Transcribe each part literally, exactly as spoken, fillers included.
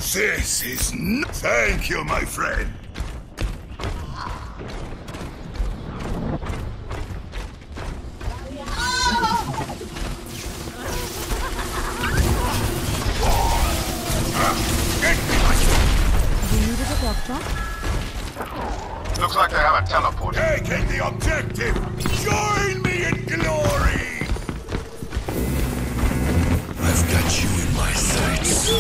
This is n- Thank you, my friend. Looks like they have a teleport. Taking the objective! Join me in glory! I've got you in my sights.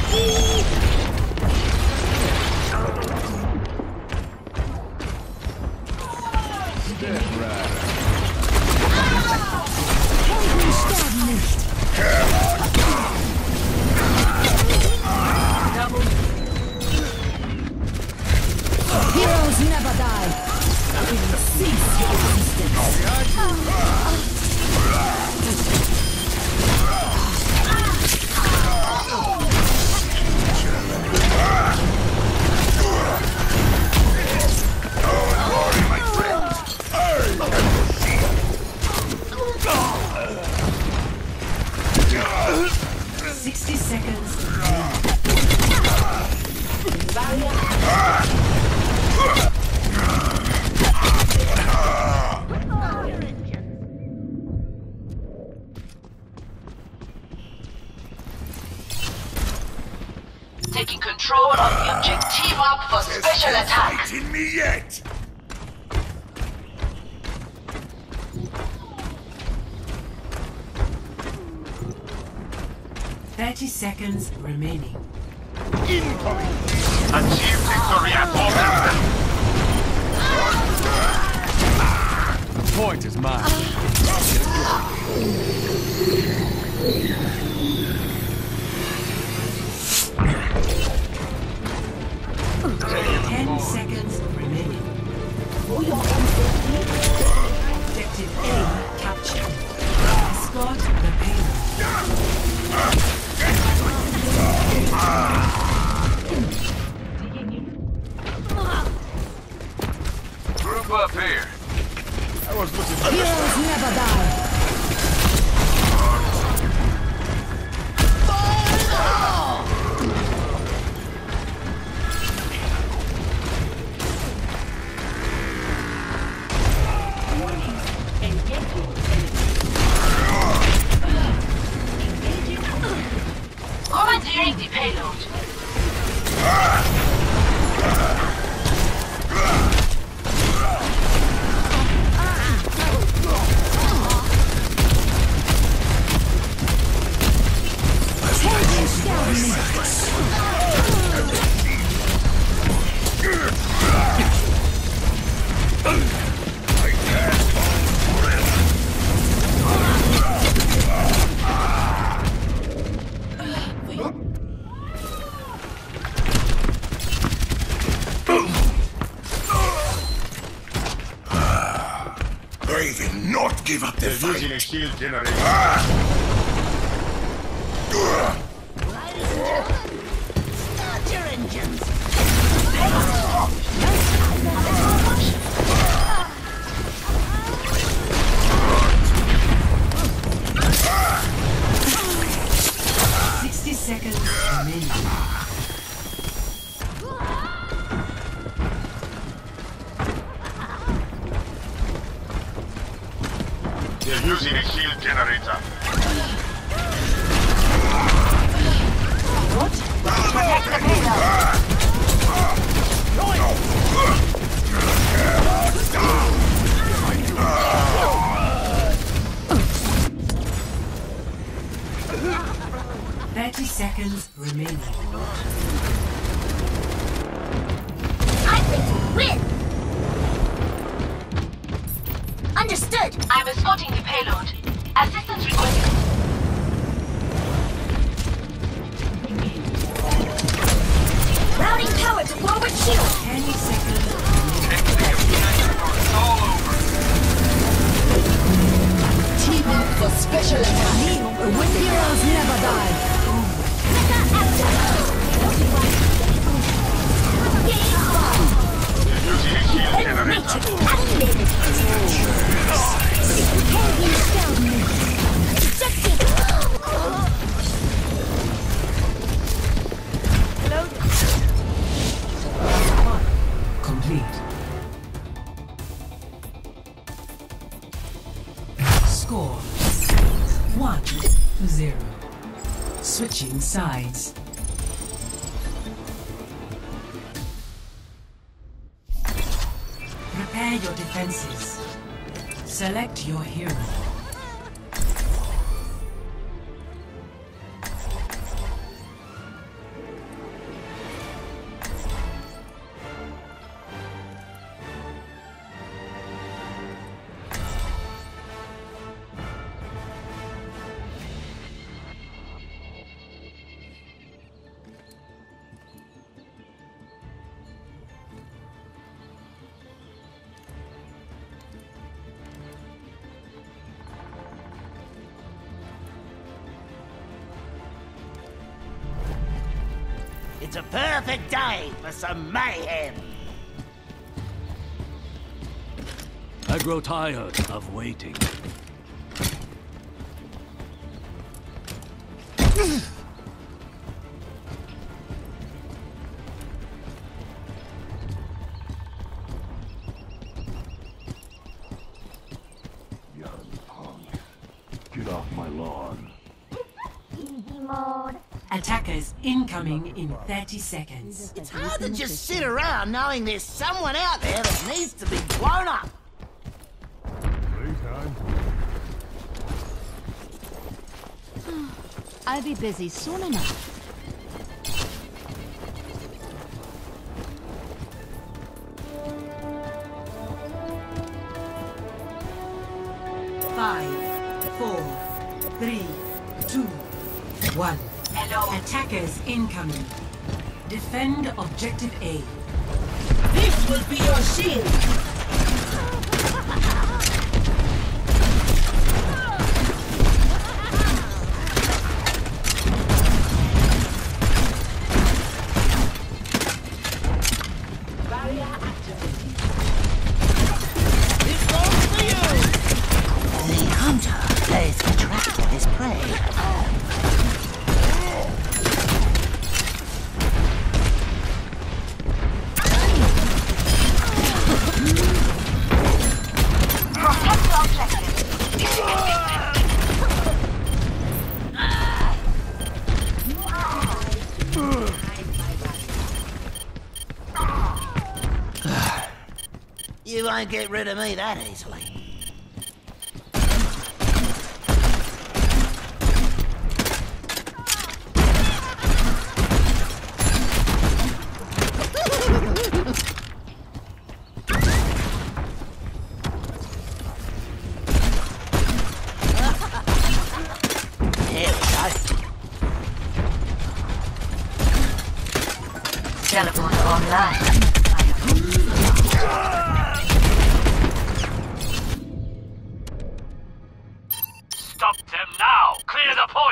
Heroes never die. We will cease your Sixty seconds. Taking control of the objective up for special attack. Fighting me yet? Thirty seconds remaining. Incoming! Achieve victory at all. The point is mine. Ten seconds remaining. Objective A captured. Escort the payload. Group up here. I was looking for heroes never die. Commandeering the payload. They will not give up the fight. using a shield generator. Start your engines. Sixty seconds remaining. They're using a shield generator. Protect the payload. Thirty seconds remaining. I think we win. Understood. I'm escorting the payload. Assistance requested. Routing power to forward shield. Ten seconds. It's all over. Team up for special attack. With heroes never die. Mega active. They're using a shield generator. Matrix activated. Heavy stalemate. Ejected. Hello. Score one to zero. Switching sides. Prepare your defenses. Select your hero. It's a perfect day for some mayhem. I grow tired of waiting. Young punk. Get off my lawn. Easy mode. Attackers incoming in thirty seconds. It's hard to just sit around knowing there's someone out there that needs to be blown up. I'll be busy soon enough. Five, four, three, two, one. Hello. Attackers incoming. Defend objective A. This will be your shield. This one's for you. The hunter plays the trap for his prey. You won't get rid of me that easily. Here we go. Teleport online. Stop them now! Clear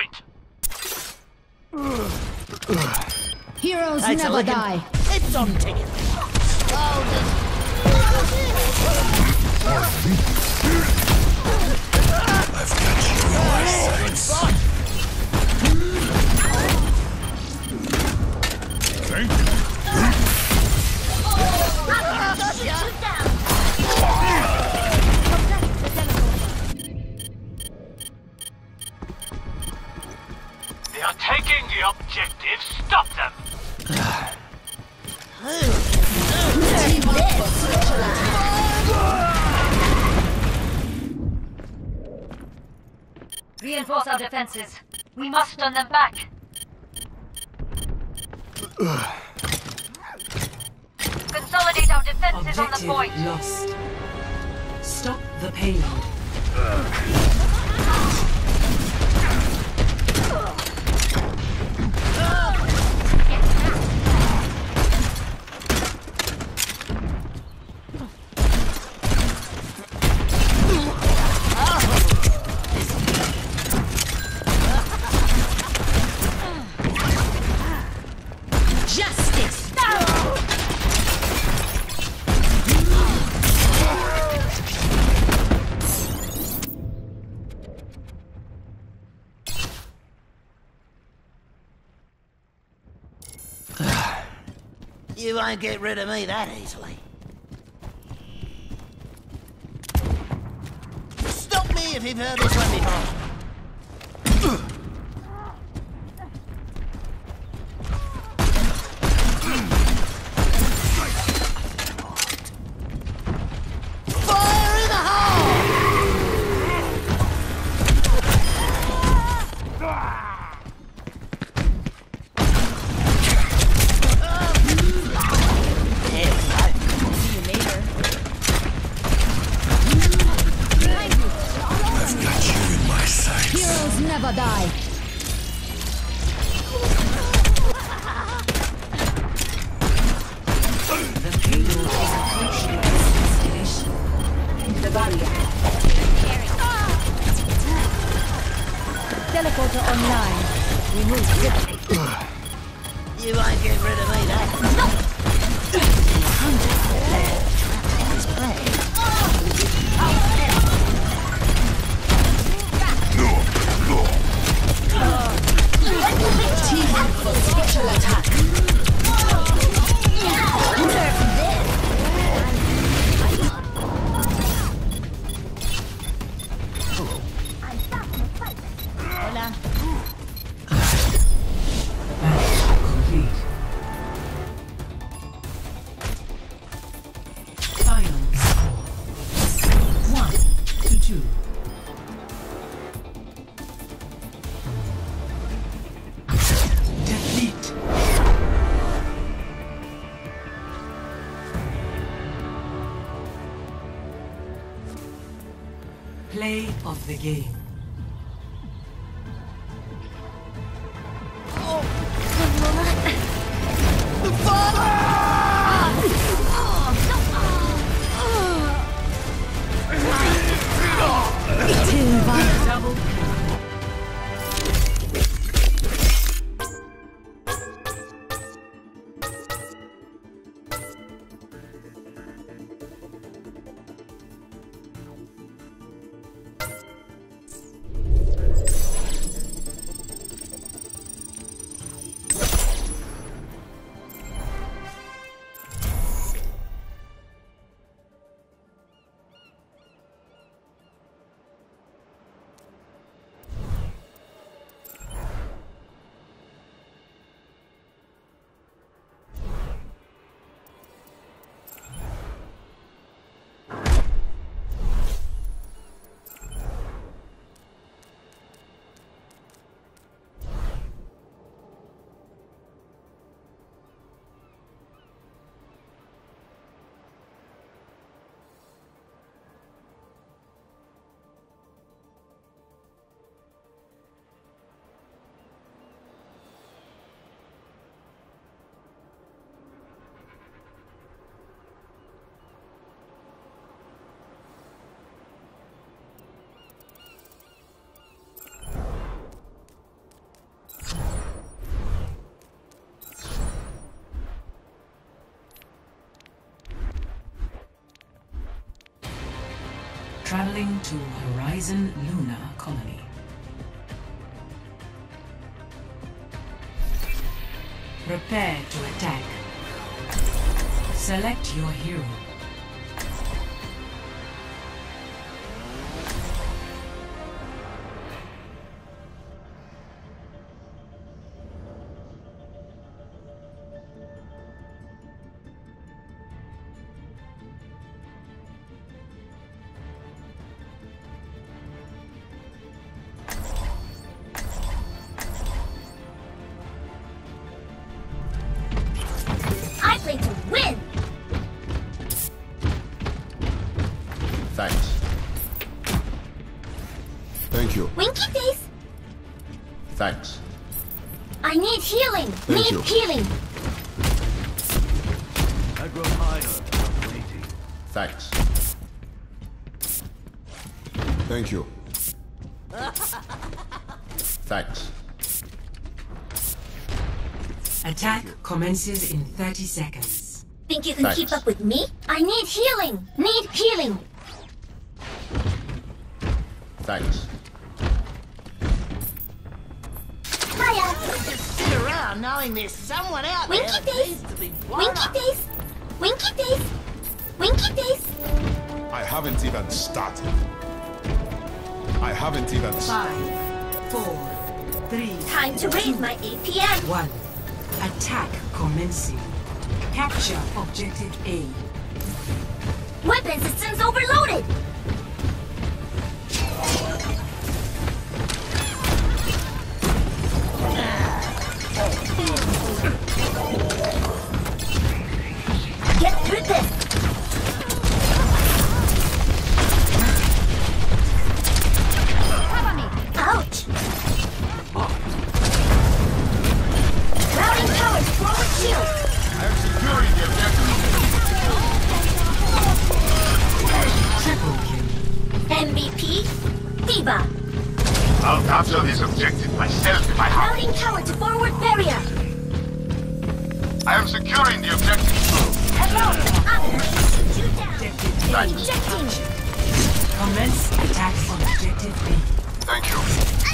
the point! Heroes Thanks a never licking. die. It's on ticket. I've got you in my sights. Thank you. They are taking the objective. Stop them! Reinforce our defenses. We must turn them back. Consolidate our defenses on the Objective point. lost. Stop the payload. Justice. You won't get rid of me that easily. Stop me if if you've heard this one before. Fire in the hole! Heroes never die. The payload is approaching its destination. The barrier. Teleporter online. Remove quickly. You won't get rid of me, that. No! The hunter left trapped in his prey. Team up for special attack. Hola. Battle complete. Final score. One to two. Defeat. Play of the game. Double kill. Traveling to Horizon Luna Colony. Prepare to attack. Select your hero. To win. Thanks. Thank you. Winky face. Thanks. I need healing. Thank need you. healing. I grow tired of waiting. Thanks. Thank you. Thanks. Attack commences in thirty seconds. Think you can Thanks. keep up with me? I need healing. Need healing. Thanks. Hiya. Just sit around knowing there's someone out Winky there that face. needs to be blown Winky up. face. Winky face. Winky face. I haven't even started. I haven't even... Five, four, three, Time to raise my A P M. one. Attack commencing. Capture objective A. Weapon systems overloaded. Get through this. Cover me. Ouch. Routing towers, forward shield. I am securing the objective. Triple kill. M V P, Diva. I'll capture this objective myself if I have. Routing tower to forward barrier. I am securing the objective. Hello. Up. Shoot down. Objective A. Injecting. Commence attack on objective B. Thank you.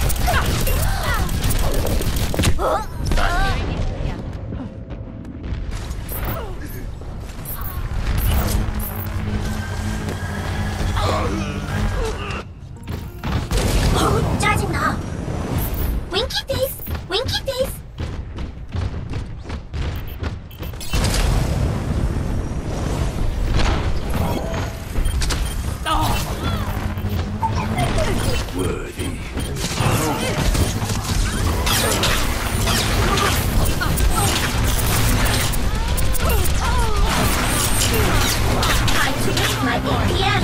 어, 짜증나. Winky face, winky face. Worthy. Time to raise my A P M.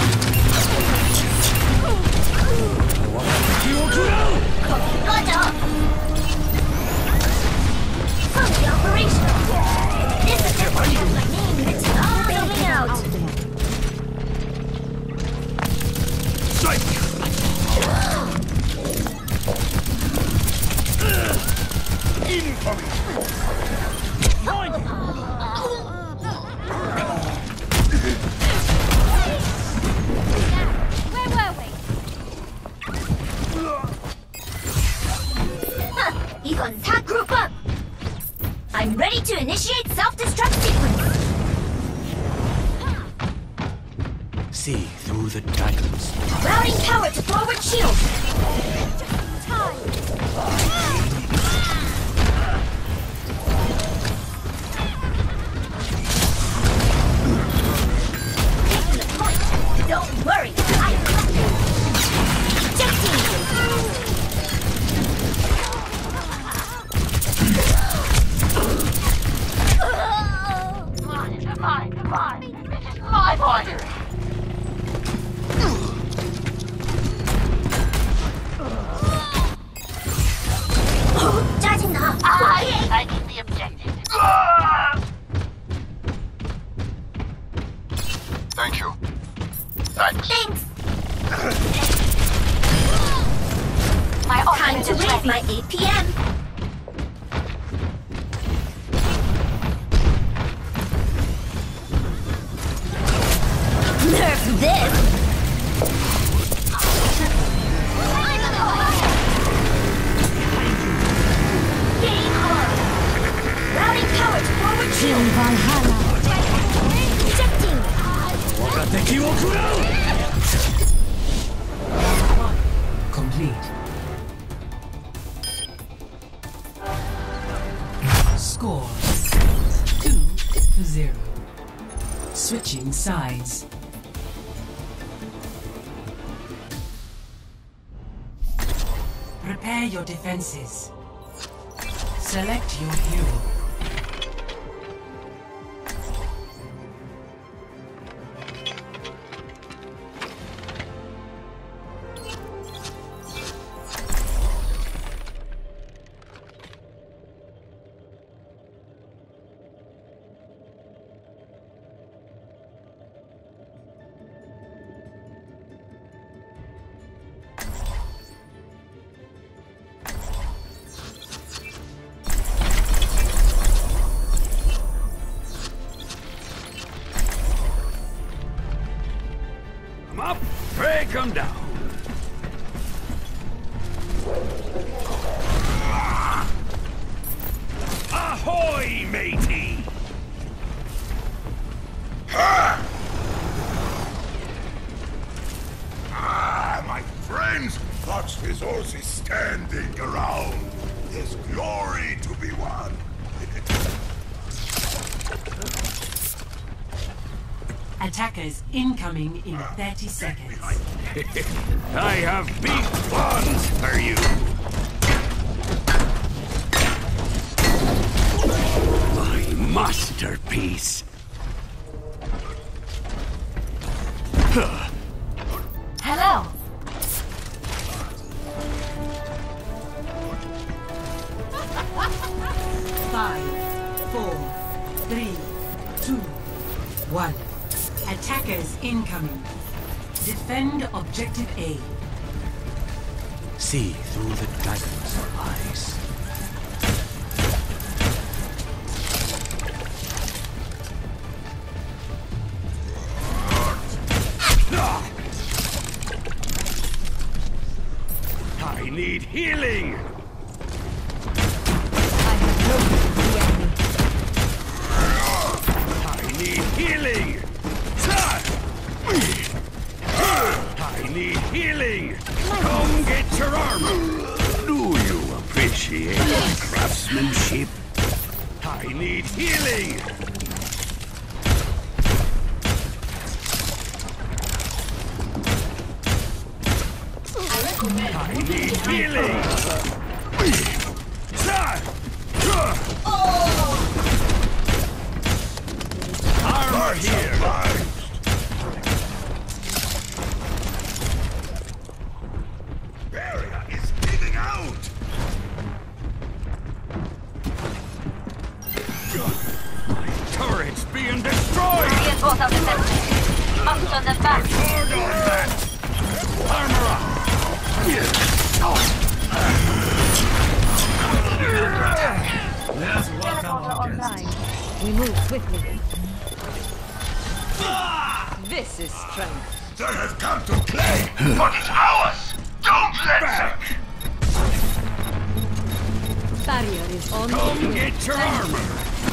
꺼져. Fully operational. This is just has my name written all over out. Where were we? Huh, 이건 다 group up. I'm ready to initiate self-destruct sequence. See through the daggers. Routing tower to forward shield. Taking the point. Don't worry, I got this. Ejecting. Come on, come on, come on. This is my border. 어, 짜증나. I, I need the objective. Thank you. Thanks. Thanks. My Time ultimate to is raise ready. my A P M. Nerf this. Game on. Routing power to forward shield. Valhalla. Ejecting. Complete. Score two to zero. Switching sides. Prepare your defenses. Select your hero. much resources standing around. There's glory to be won. Attackers incoming in thirty seconds. I have big plans for you. My masterpiece. Hello. Five, four, three, two, one. Attackers incoming. Defend objective A. See through the dragon's eyes. I need healing! I need healing! I need healing! Come get your armor! Do you appreciate craftsmanship? I need healing! I need healing! Armor here! Barrier is giving out! My turret's being destroyed! Reinforce our defenses. Must turn them back. Hard on that! Armor up! Teleporter online. We move swiftly. This is strength. They have come to play! But it's ours! Don't let them! Barrier is on Come the way. get your armor!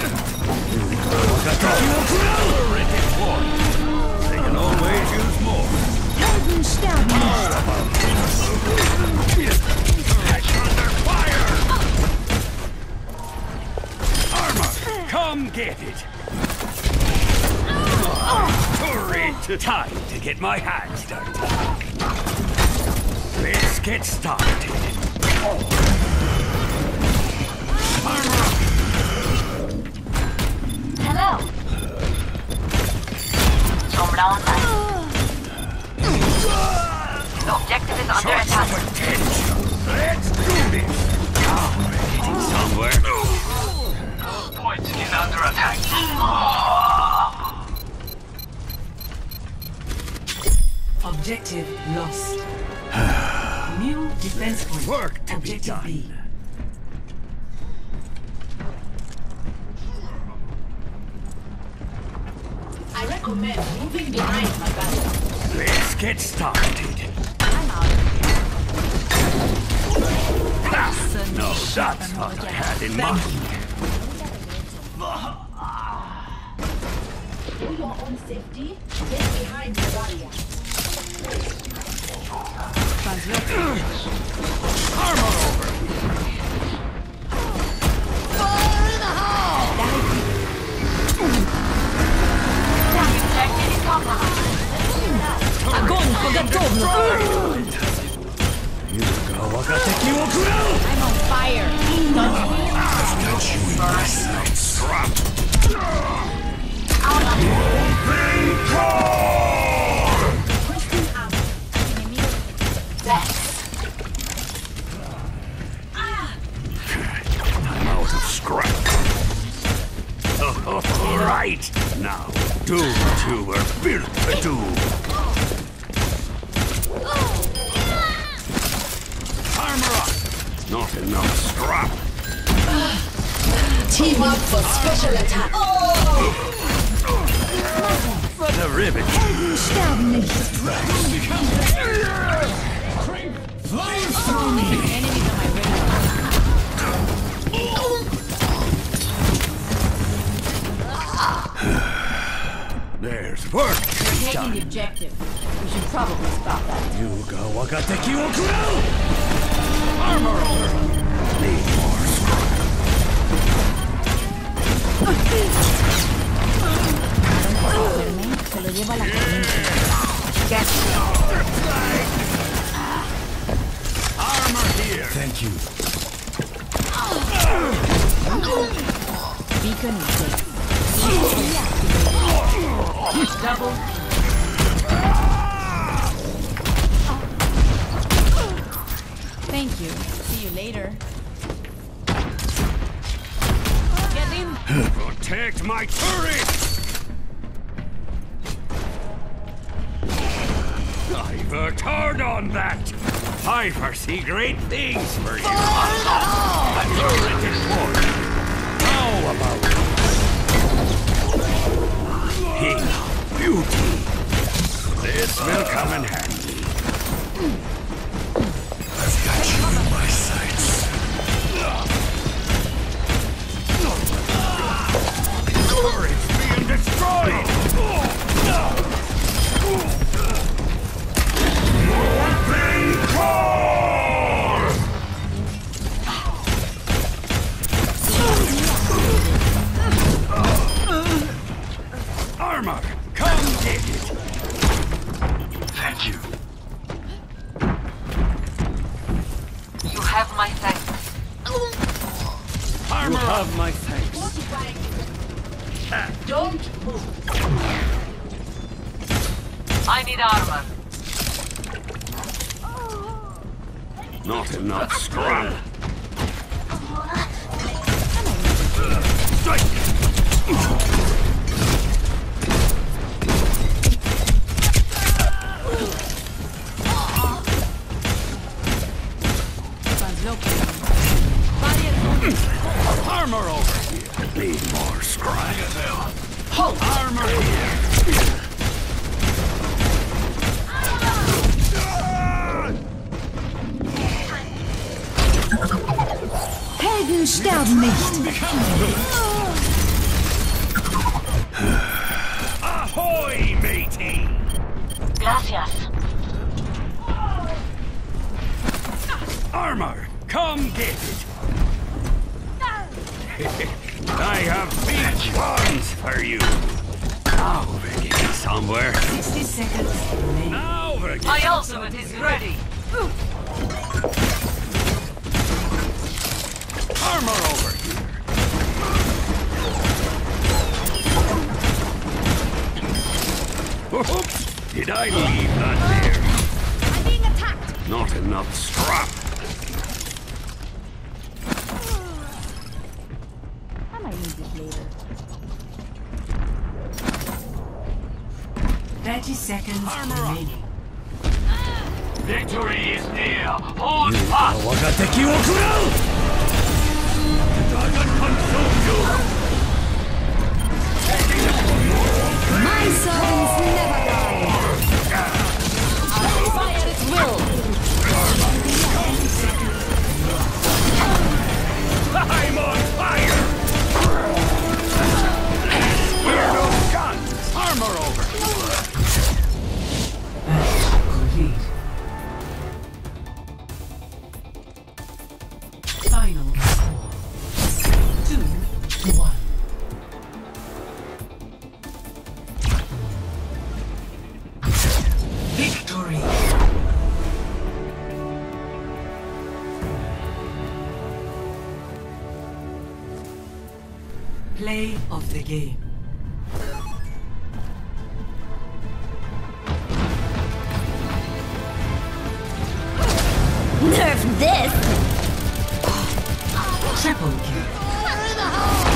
Terrific one! They can always use more! Turret under fire! Armor! Come get it! Turret! Time to get my hands dirty. Let's get started. Armor! Hello. Sombra online. The objective is under Show some attack. attention. Let's do this. Now we're getting somewhere. Points is under attack. Objective lost. New defense point. Work to be Objective done. B. I recommend moving behind my barrier. Let's get started. I'm out. Ha! No, that's what I had in mind. For your own safety, get behind the barrier. Armor over. Fire in the hole! Objective is compromised. Огонь по готовности! I'm on fire! I'm out of scrap. All right, now do what you were built to do. Armor up. Not enough scrap. Team up for special attack! For the rivet. Enemies on my radar. There's work to be Taking the done. objective. We should probably stop that. Armor over! Need more scrap. Se lo lleva a la Armor here! Thank you. beacon is safe. Double. Thank you. See you later. Get in. Protect my turret! I've worked hard on that! I foresee great things for you! A turret is born! How about heat, beauty? This will come in handy. I've got you in my sights. Turret's being destroyed! Armor, come get it! Thank you. You have my thanks. Armor, you have my thanks. Don't move. I need armor. Not enough strong. Strike! Armor over here. Need more scrap. Halt! Armor here. Helden sterben nicht. Ahoy, matey! Gracias. Armor, come get it! I have big ones for you! Now we're getting somewhere. sixty seconds remaining. Now we're getting My ultimate is ready. armor over here! Oops! Did I leave that there? I'm being attacked. Not enough strap! I might need this later. thirty seconds Armor up. remaining. Victory is near. Hold fast. Dragon consume you! My servants never die. I'll fire at will. I'm on fire! We're no guns! Armor over! Complete. Final score. Two to one. Victory. Play of the game. Nerf this. Triple kill. Fire in the hole.